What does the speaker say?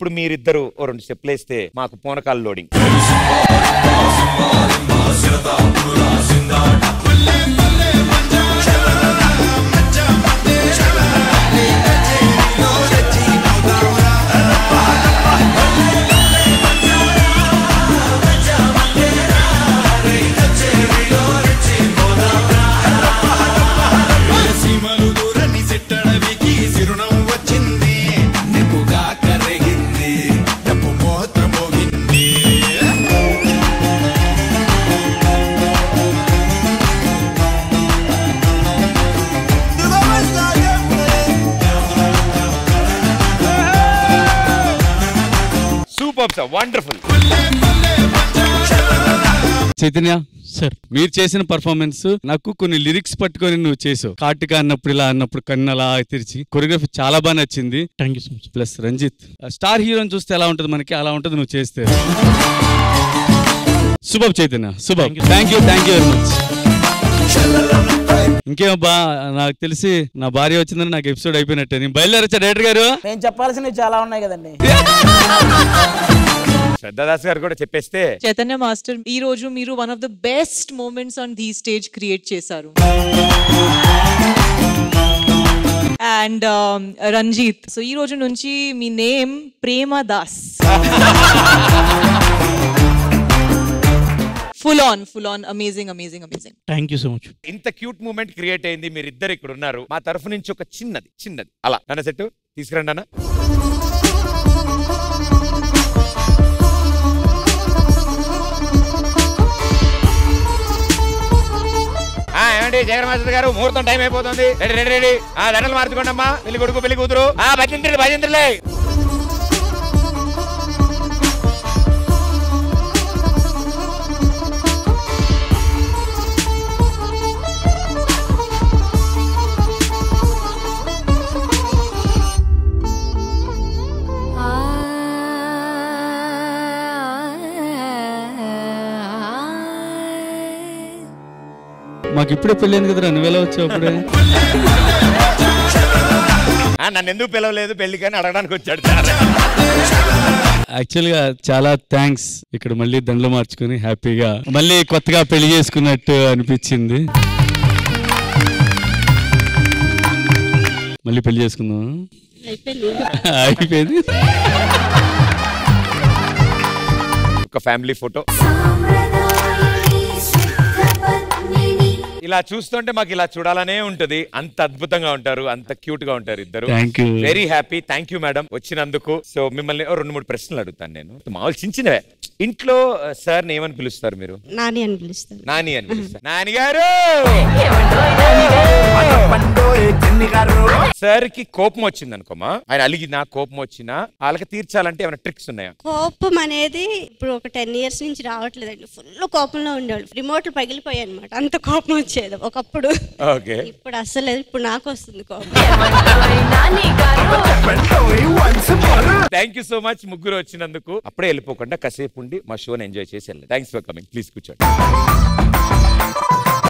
ఇప్పుడు మీరిద్దరు 2 స్టెప్లు వేస్తే మాకు పూనకాలు లోడింగ్. వండర్ఫుల్. చైతన్య సార్, మీరు చేసిన పర్ఫార్మెన్స్ నాకు కొన్ని లిరిక్స్ పట్టుకొని నువ్వు చేసావు. కాటుక అన్నప్పుడు ఇలా అన్నప్పుడు కన్ను అలా తెరిచి కొరియోగ్రఫీ చాలా బాగా నచ్చింది. Thank you so much. Plus Ranjith star హీరోని చూస్తే ఎలా ఉంటుంది మనకి, అలా ఉంటుంది నువ్వు చేస్తే. శుభం చైతన్య, శుభం. Thank you very much. ఇంకేమబ్బా, నాకు తెలిసి నా భార్య వచ్చిందని నాకు ఎపిసోడ్ అయిపోయినట్టే. నేను బయలుదేరచ్చా డైరెక్టర్ గారు? నేను చెప్పాల్సినవి చాలా ఉన్నాయి కదండి. శ్రద్ధాదాస్ గారు కూడా చెప్పేస్తే. చైతన్య మాస్టర్, ఈ రోజు మీరు one of the best moments on the stage create చేశారు. అండ్ రంజిత్, సో ఈ రోజు నుంచి మీ name Prema Das. Full on amazing. Thank you so much. ఇంత క్యూట్ మూమెంట్ క్రియేట్ అయింది, మీరిద్దరు ఇక్కడ ఉన్నారు. మా తరఫు నుంచి ఒక చిన్నది అలా అన్న సెట్ తీసుకురండి అన్న. ఏమండి జగన్ మాస్టర్ గారు, ముహూర్తం టైం అయిపోతుంది. రెడీ. దండలు మార్చుకోండి అమ్మా. పెళ్లి కొడుకు పెళ్లి కూతురు భజంత్రులే. మాకు ఇప్పుడే పెళ్ళైంది కదరా, నువ్వెలా వచ్చావు అప్పుడే? నన్ను ఎందుకు పిలవలేదు పెళ్లికని అడగడానికి వచ్చాడు. యాక్చువల్గా చాలా థ్యాంక్స్. ఇక్కడ మళ్ళీ దండలు మార్చుకుని హ్యాపీగా మళ్ళీ కొత్తగా పెళ్లి చేసుకున్నట్టు అనిపించింది. మళ్ళీ పెళ్లి చేసుకుందాం. అయిపోయింది. ఒక ఫ్యామిలీ ఫోటో. ఇలా చూస్తుంటే మాకు ఇలా చూడాలనే ఉంటది. అంత అద్భుతంగా ఉంటారు, అంత క్యూట్ గా ఉంటారు ఇద్దరు. Very happy. Thank you madam వచ్చినందుకు. సో మిమ్మల్ని 2-3 ప్రశ్నలు అడుగుతాను నేను. మామూలు చిన్నవే. ఇంట్లో సార్ ఏమని పిలుస్తారు మీరు? నాని అని పిలుస్తారు. నాని గారు. సార్ కి కోపం వచ్చింది అనుకోమా, ఆయన అలిగినా కోపం వచ్చినా వాళ్ళకి తీర్చాలంటే ఏమైనా ట్రిక్స్ ఉన్నాయా? కోపం అనేది ఇప్పుడు ఒక 10 years నుంచి రావట్లేదండి. ఫుల్ కోపంలో ఉండేవాళ్ళు. రిమోట్లు పగిలిపోయాయి అనమాట, అంత కోపం వచ్చేది ఒకప్పుడు. ఇప్పుడు అసలు ఇప్పుడు నాకు వస్తుంది కోపం. థ్యాంక్ యూ సో మచ్ ముగ్గురు వచ్చినందుకు. అప్పుడే వెళ్ళిపోకుండా కాసేపు ఉండి మా షోని ఎంజాయ్ చేసి వెళ్ళండి. Thanks for coming. ప్లీజ్ కూర్చోండి.